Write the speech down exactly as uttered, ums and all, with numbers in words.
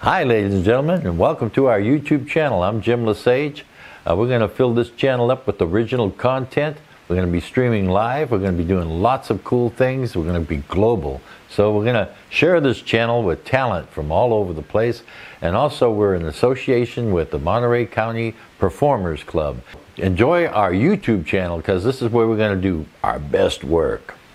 Hi ladies and gentlemen, and welcome to our YouTube channel. I'm Jim Lesage. Uh, we're going to fill this channel up with original content. We're going to be streaming live. We're going to be doing lots of cool things. We're going to be global. So we're going to share this channel with talent from all over the place. And also we're in association with the Monterey County Performers Club. Enjoy our YouTube channel because this is where we're going to do our best work.